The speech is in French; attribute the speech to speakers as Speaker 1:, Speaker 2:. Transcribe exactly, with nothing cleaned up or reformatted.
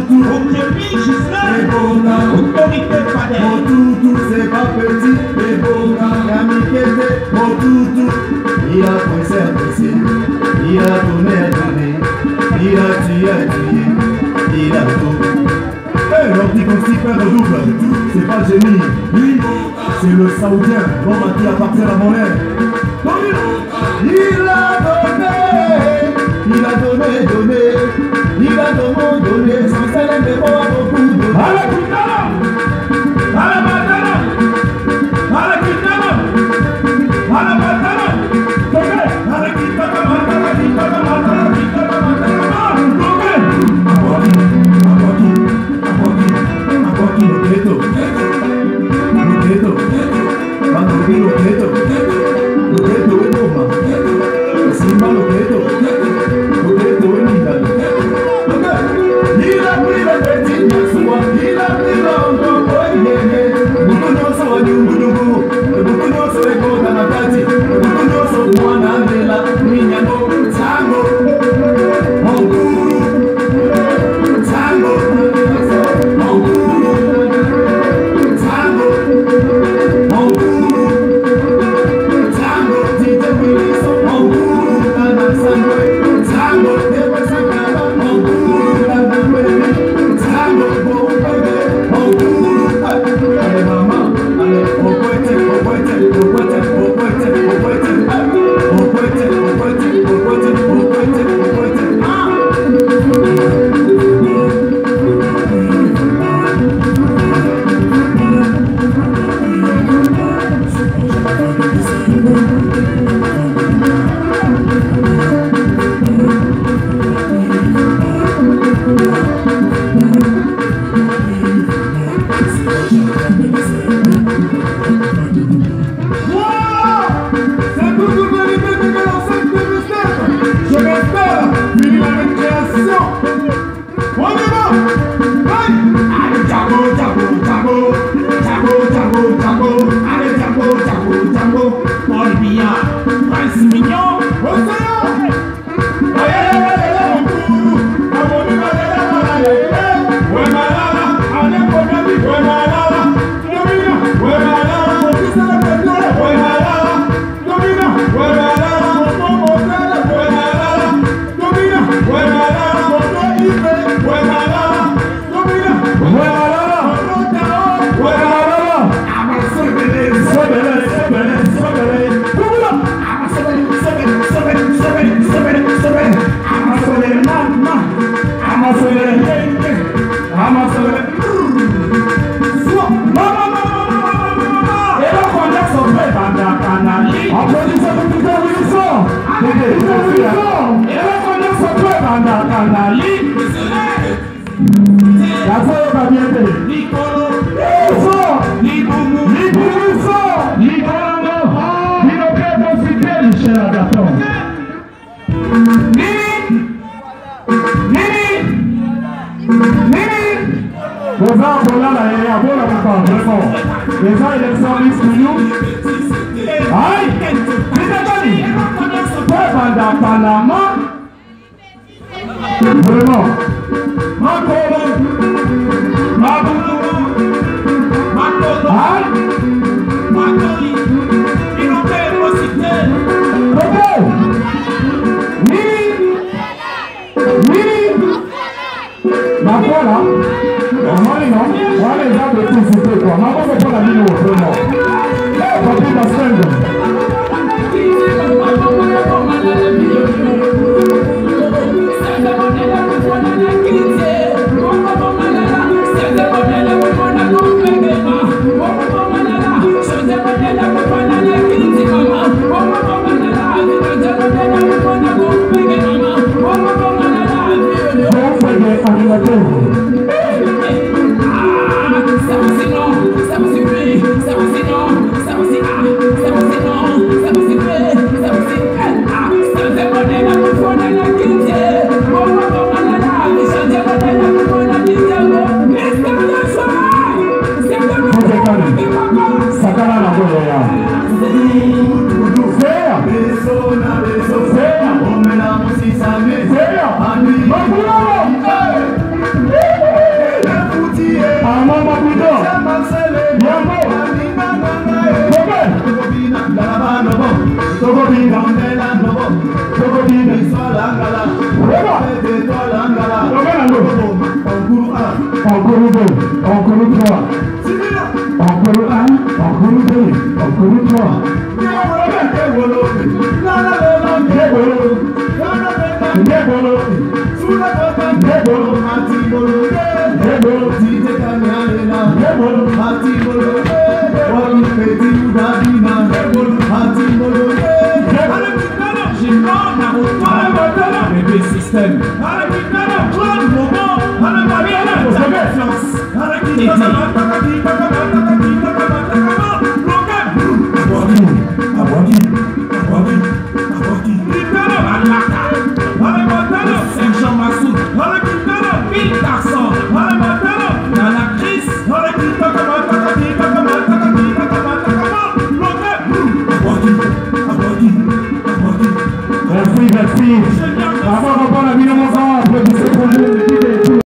Speaker 1: tout, les Boga, mon toutou, c'est pas petit, les Boga, Kamikete, mon toutou, il a pressé à presser, il a donné à donner, il a tué à tuer, il a tout. Eh, leur petit constipeur de double, c'est pas le génie, lui, c'est le Saoudien, l'homme qui appartient à mon air. Il a donné, il a donné, donné, il a donné, donné, sans celle de moi beaucoup de... Allez, putain! Allez, batana! Allez, putain! Allez, batana! Allez, putain, matana, putain, matana, putain, matana, toqué! Aguaki, aguaki, aguaki, aguaki, lo quieto. Lo quieto. Cuando vi lo quieto. Lo quieto es bomba. Encima lo quieto. Lo quieto es linda. Il a pris le petit Yasuwa, il a pris l'enfant pour yéné. Beaucoup de sont à Nyungunugu, beaucoup de sont à Kodanakati, beaucoup de sont à Nandela, Minyano, Tango, Monguru, Tango, Monguru, Tango, Monguru, Tango, Tite Willis, Monguru, Tango, Tango, Tango,
Speaker 2: Hey! Encore deux, encore trois, encore un, encore deux, encore trois.
Speaker 1: Système. Titi.